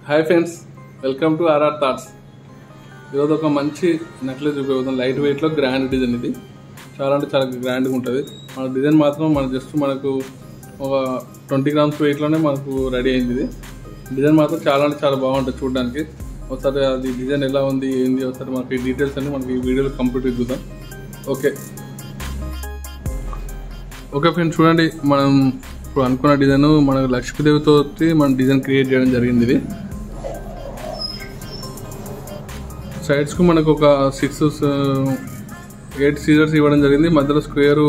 Hi friends, welcome to RR thoughts. ఈరోజు ఒక మంచి నెక్లెస్ చూపిస్తాం. లైట్ వెయిట్లో గ్రాండ్ డిజైన్. ఇది చాలా అంటే చాలా గ్రాండ్గా ఉంటుంది. మన డిజైన్ మాత్రం మనకు ఒక 20 grams వెయిట్లోనే మనకు రెడీ అయింది. ఇది డిజైన్ మాత్రం చాలా అంటే చాలా బాగుంటుంది చూడడానికి. ఒకసారి అది డిజైన్ ఎలా ఉంది ఏంది ఒకసారి మనకి ఈ డీటెయిల్స్ అన్ని మనకి ఈ వీడియోలో కంప్లీట్ చూద్దాం. ఓకే ఫ్రెండ్స్, చూడండి, మనం ఇప్పుడు అనుకున్న డిజైన్ మనకు లక్ష్మీదేవితో మనం డిజైన్ క్రియేట్ చేయడం జరిగింది. ఇది సైడ్స్కు మనకు ఒక 8 సీజర్స్ ఇవ్వడం జరిగింది. మధ్యలో స్క్వేర్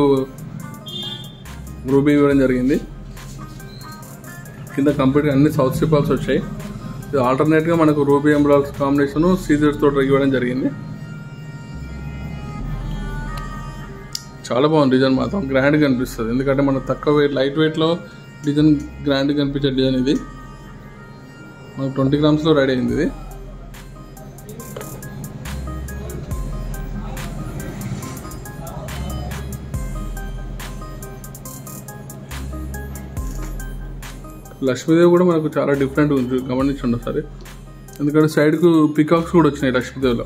రూబీ ఇవ్వడం జరిగింది. కింద కంప్లీట్గా అన్ని సౌత్ సిపాల్స్ వచ్చాయి. ఇది ఆల్టర్నేట్గా మనకు రూబీ ఎంబ్రాయిడరీ కాంబినేషన్ సీజర్స్ తోటి ఇవ్వడం జరిగింది. చాలా బాగుంది డిజైన్, మాత్రం గ్రాండ్గా కనిపిస్తుంది. ఎందుకంటే మనకు తక్కువ వెయిట్ లైట్ వెయిట్లో డిజైన్ గ్రాండ్గా కనిపించే డిజైన్. ఇది మనకు 20 grams రెడీ అయింది. ఇది లక్ష్మీదేవి కూడా మనకు చాలా డిఫరెంట్ ఉంది, గమనించండి ఒకసారి. ఎందుకంటే సైడ్కు పికాక్స్ కూడా వచ్చినాయి లక్ష్మీదేవిలో.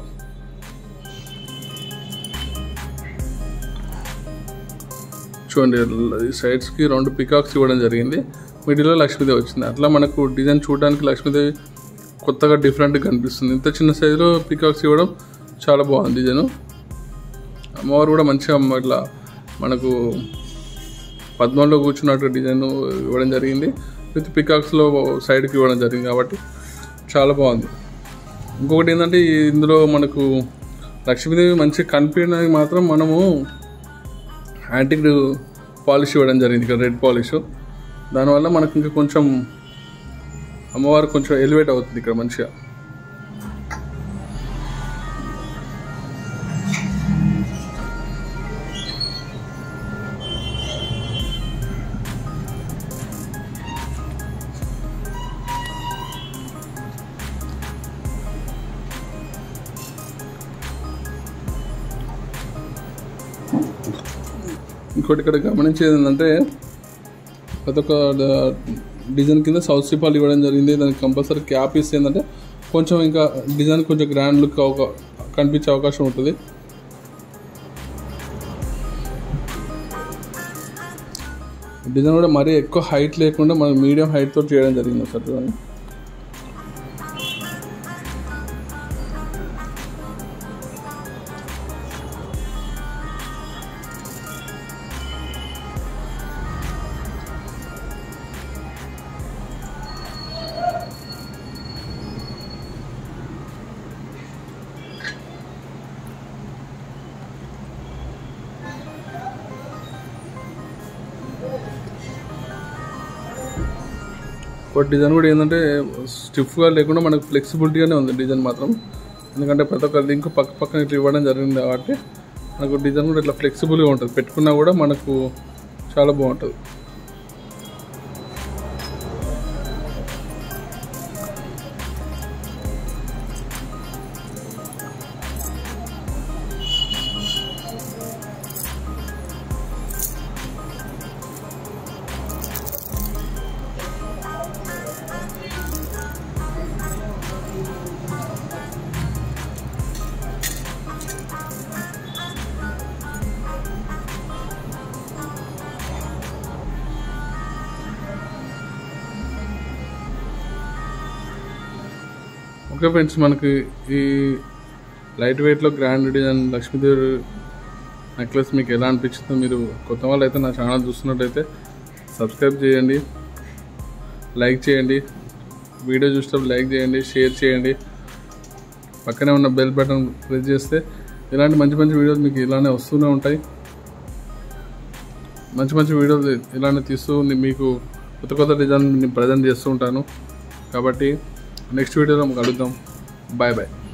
చూడండి, సైడ్స్కి 2 పికాక్స్ ఇవ్వడం జరిగింది. మిడిల్లో లక్ష్మీదేవి వచ్చింది. అట్లా మనకు డిజైన్ చూడడానికి లక్ష్మీదేవి కొత్తగా డిఫరెంట్గా కనిపిస్తుంది. ఇంత చిన్న సైజులో పికాక్స్ ఇవ్వడం చాలా బాగుంది డిజైన్. అమ్మవారు కూడా మంచిగా ఇట్లా మనకు పద్మంలో కూర్చున్నట్టు డిజైన్ ఇవ్వడం జరిగింది. విత్ పికాక్స్లో సైడ్కి ఇవ్వడం జరిగింది కాబట్టి చాలా బాగుంది. ఇంకొకటి ఏంటంటే ఇందులో మనకు లక్ష్మీదేవి మంచిగా కనిపించడానికి మాత్రం మనము యాంటిక్ పాలిష్ ఇవ్వడం జరిగింది, ఇక్కడ రెడ్ పాలిష్. దానివల్ల మనకు ఇంకా కొంచెం అమ్మవారు కొంచెం ఎలివేట్ అవుతుంది ఇక్కడ మంచిగా. ఇంకోటి ఇక్కడ గమనించేది ఏంటంటే ప్రతి ఒక్క డిజైన్ కింద సౌత్ సిపాల్ ఇవ్వడం జరిగింది. దానికి కంపల్సరీ క్యాప్ ఇస్తే ఏంటంటే కొంచెం ఇంకా డిజైన్ కొంచెం గ్రాండ్ లుక్ కనిపించే అవకాశం ఉంటుంది. డిజైన్ కూడా మరీ ఎక్కువ హైట్ లేకుండా మనకి మీడియం హైట్ తోటి చేయడం జరిగింది సార్. చూడండి, బట్ డిజైన్ కూడా ఏంటంటే స్టిఫ్గా లేకుండా మనకు ఫ్లెక్సిబిలిటీగానే ఉంది డిజైన్ మాత్రం. ఎందుకంటే ప్రతి ఒక్క లింక్ పక్కన ఇట్లా ఇవ్వడం జరిగింది కాబట్టి మనకు డిజైన్ కూడా ఇట్లా ఫ్లెక్సిబుల్గా ఉంటుంది. పెట్టుకున్నా కూడా మనకు చాలా బాగుంటుంది. ఓకే ఫ్రెండ్స్, మనకి ఈ లైట్ వెయిట్లో గ్రాండ్ డిజైన్ లక్ష్మీదేవి నెక్లెస్ మీకు ఎలా అనిపించిందో, మీరు కొత్త వాళ్ళు అయితే నా ఛానల్ చూస్తున్నట్టయితే సబ్స్క్రైబ్ చేయండి, లైక్ చేయండి, వీడియో చూసేటప్పుడు లైక్ చేయండి, షేర్ చేయండి. పక్కనే ఉన్న బెల్ బటన్ ప్రెస్ చేస్తే ఇలాంటి మంచి మంచి వీడియోలు మీకు ఇలానే వస్తూనే ఉంటాయి. మంచి మంచి వీడియోలు ఇలానే తీస్తూ మీకు కొత్త డిజైన్ ప్రజెంట్ చేస్తూ ఉంటాను. కాబట్టి నెక్స్ట్ వీడియోలో కలుద్దాం. Bye bye.